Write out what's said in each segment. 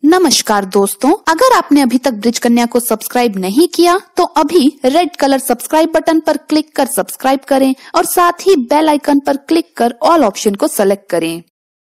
नमस्कार दोस्तों, अगर आपने अभी तक ब्रिज कन्या को सब्सक्राइब नहीं किया तो अभी रेड कलर सब्सक्राइब बटन पर क्लिक कर सब्सक्राइब करें और साथ ही बेल आइकन पर क्लिक कर ऑल ऑप्शन को सेलेक्ट करें।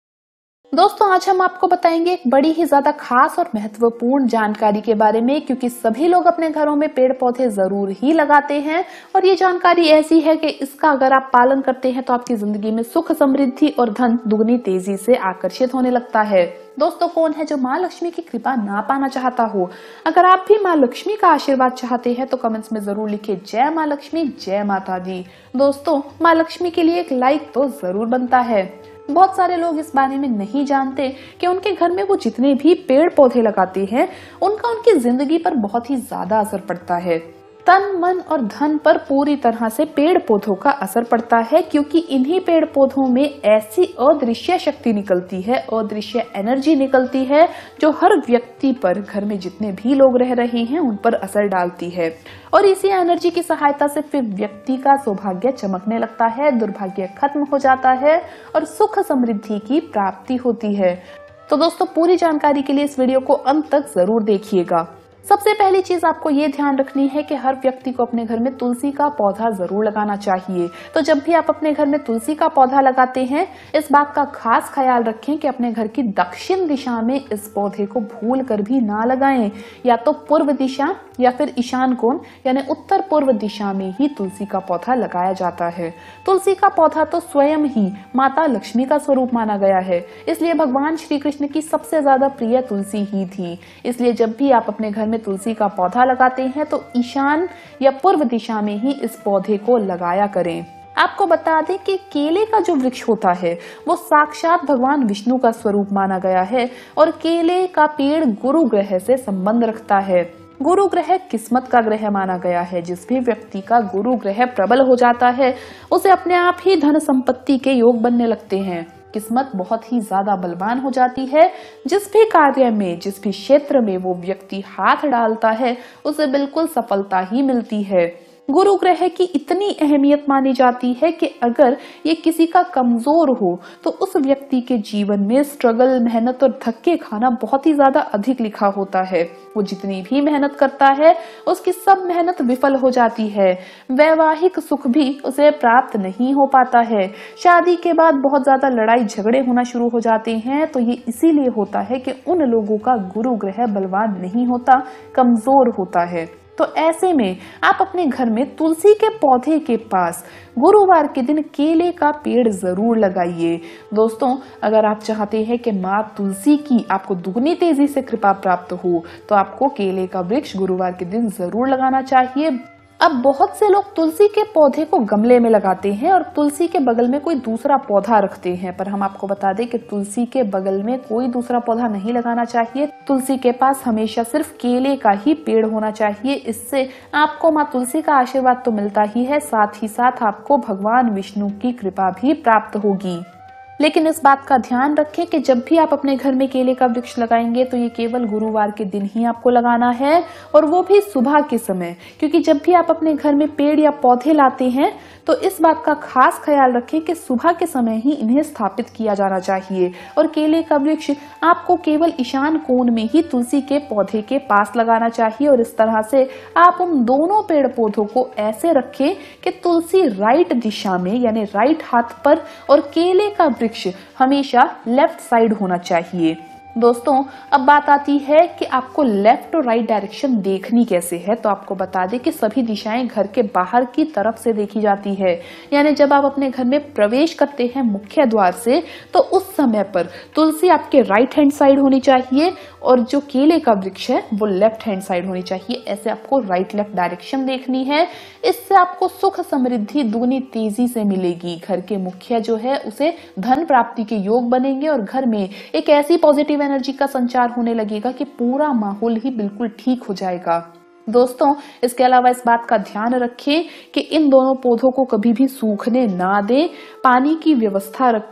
दोस्तों, आज हम आपको बताएंगे एक बड़ी ही ज्यादा खास और महत्वपूर्ण जानकारी के बारे में, क्योंकि सभी लोग अपने घरों में पेड़ पौधे जरूर ही लगाते हैं और ये जानकारी ऐसी है कि इसका अगर आप पालन करते हैं तो आपकी जिंदगी में सुख, समृद्धि और धन दुगनी तेजी से आकर्षित होने लगता है। दोस्तों, कौन है जो माँ लक्ष्मी की कृपा ना पाना चाहता हो? अगर आप भी माँ लक्ष्मी का आशीर्वाद चाहते हैं तो कमेंट्स में जरूर लिखिए जय माँ लक्ष्मी, जय माता दी। दोस्तों, माँ लक्ष्मी के लिए एक लाइक तो जरूर बनता है। बहुत सारे लोग इस बारे में नहीं जानते कि उनके घर में वो जितने भी पेड़ पौधे लगाते हैं उनका उनकी जिंदगी पर बहुत ही ज्यादा असर पड़ता है। तन, मन और धन पर पूरी तरह से पेड़ पौधों का असर पड़ता है, क्योंकि इन्हीं पेड़ पौधों में ऐसी अदृश्य शक्ति निकलती है, अदृश्य एनर्जी निकलती है जो हर व्यक्ति पर, घर में जितने भी लोग रह रहे हैं उन पर असर डालती है। और इसी एनर्जी की सहायता से फिर व्यक्ति का सौभाग्य चमकने लगता है, दुर्भाग्य खत्म हो जाता है और सुख समृद्धि की प्राप्ति होती है। तो दोस्तों, पूरी जानकारी के लिए इस वीडियो को अंत तक जरूर देखिएगा। सबसे पहली चीज आपको ये ध्यान रखनी है कि हर व्यक्ति को अपने घर में तुलसी का पौधा जरूर लगाना चाहिए। तो जब भी आप अपने घर में तुलसी का पौधा लगाते हैं, इस बात का खास ख्याल रखें कि अपने घर की दक्षिण दिशा में इस पौधे को भूल कर भी ना लगाएं। या तो पूर्व दिशा या फिर ईशान कोण यानी उत्तर पूर्व दिशा में ही तुलसी का पौधा लगाया जाता है। तुलसी का पौधा तो स्वयं ही माता लक्ष्मी का स्वरूप माना गया है, इसलिए भगवान श्री कृष्ण की सबसे ज्यादा प्रिय तुलसी ही थी। इसलिए जब भी आप अपने घर में तुलसी का पौधा लगाते हैं तो ईशान या पूर्व दिशा में ही इस पौधे को लगाया करें। आपको बता दें कि केले का जो वृक्ष होता है वो साक्षात भगवान विष्णु का स्वरूप माना गया है और केले का पेड़ गुरु ग्रह से संबंध रखता है। गुरु ग्रह किस्मत का ग्रह माना गया है। जिस भी व्यक्ति का गुरु ग्रह प्रबल हो जाता है उसे अपने आप ही धन संपत्ति के योग बनने लगते हैं। किस्मत बहुत ही ज्यादा बलवान हो जाती है। जिस भी कार्य में, जिस भी क्षेत्र में वो व्यक्ति हाथ डालता है उसे बिल्कुल सफलता ही मिलती है। गुरु ग्रह की इतनी अहमियत मानी जाती है कि अगर ये किसी का कमजोर हो तो उस व्यक्ति के जीवन में स्ट्रगल, मेहनत और धक्के खाना बहुत ही ज्यादा अधिक लिखा होता है। वो जितनी भी मेहनत करता है उसकी सब मेहनत विफल हो जाती है। वैवाहिक सुख भी उसे प्राप्त नहीं हो पाता है। शादी के बाद बहुत ज्यादा लड़ाई झगड़े होना शुरू हो जाते हैं। तो ये इसीलिए होता है कि उन लोगों का गुरु ग्रह बलवान नहीं होता, कमजोर होता है। तो ऐसे में आप अपने घर में तुलसी के पौधे के पास गुरुवार के दिन केले का पेड़ जरूर लगाइए। दोस्तों, अगर आप चाहते हैं कि माँ तुलसी की आपको दुगनी तेजी से कृपा प्राप्त हो तो आपको केले का वृक्ष गुरुवार के दिन जरूर लगाना चाहिए। अब बहुत से लोग तुलसी के पौधे को गमले में लगाते हैं और तुलसी के बगल में कोई दूसरा पौधा रखते हैं, पर हम आपको बता दें कि तुलसी के बगल में कोई दूसरा पौधा नहीं लगाना चाहिए। तुलसी के पास हमेशा सिर्फ केले का ही पेड़ होना चाहिए। इससे आपको माँ तुलसी का आशीर्वाद तो मिलता ही है, साथ ही साथ आपको भगवान विष्णु की कृपा भी प्राप्त होगी। लेकिन इस बात का ध्यान रखें कि जब भी आप अपने घर में केले का वृक्ष लगाएंगे तो ये केवल गुरुवार के दिन ही आपको लगाना है, और वो भी सुबह के समय। क्योंकि जब भी आप अपने घर में पेड़ या पौधे लाते हैं तो इस बात का खास ख्याल रखें कि सुबह के समय ही इन्हें स्थापित किया जाना चाहिए। और केले का वृक्ष आपको केवल ईशान कोण में ही तुलसी के पौधे के पास लगाना चाहिए। और इस तरह से आप उन दोनों पेड़ पौधों को ऐसे रखें कि तुलसी राइट दिशा में यानी राइट हाथ पर और केले का वृक्ष हमेशा लेफ्ट साइड होना चाहिए। दोस्तों, अब बात आती है कि आपको लेफ्ट और राइट डायरेक्शन देखनी कैसे है। तो आपको बता दें कि सभी दिशाएं घर के बाहर की तरफ से देखी जाती है। यानी जब आप अपने घर में प्रवेश करते हैं मुख्य द्वार से तो उस समय पर तुलसी आपके राइट हैंड साइड होनी चाहिए और जो केले का वृक्ष है वो लेफ्ट हैंड साइड होनी चाहिए। ऐसे आपको राइट लेफ्ट डायरेक्शन देखनी है। इससे आपको सुख समृद्धि दुगनी तेजी से मिलेगी। घर के मुखिया जो है उसे धन प्राप्ति के योग बनेंगे और घर में एक ऐसी पॉजिटिव एनर्जी का संचार होने लगेगा कि पूरा माहौल ही बिल्कुल ठीक हो जाएगा। दोस्तों, इसके अलावा इस बात का ध्यान रखें कि इन दोनों पौधों को कभी भी सूखने ना दें। पानी की व्यवस्था रखें,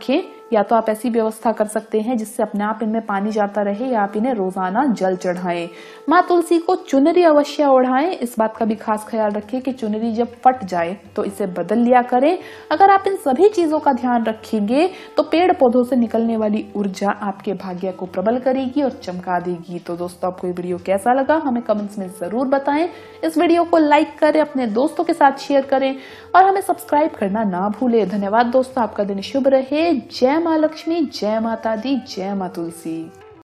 या तो आप ऐसी व्यवस्था कर सकते हैं जिससे अपने आप इनमें पानी जाता रहे, या आप इन्हें रोजाना जल चढ़ाएं। माँ तुलसी को चुनरी अवश्य ओढ़ाएं। इस बात का भी खास ख्याल रखें कि चुनरी जब फट जाए तो इसे बदल लिया करें। अगर आप इन सभी चीजों का ध्यान रखेंगे तो पेड़ पौधों से निकलने वाली ऊर्जा आपके भाग्य को प्रबल करेगी और चमका देगी। तो दोस्तों, आपको ये वीडियो कैसा लगा हमें कमेंट्स में जरूर बताएं। इस वीडियो को लाइक करें, अपने दोस्तों के साथ शेयर करें और हमें सब्सक्राइब करना ना भूलें। धन्यवाद दोस्तों, आपका दिन शुभ रहे। जय माँ लक्ष्मी, जय माता दी, जय माँ तुलसी।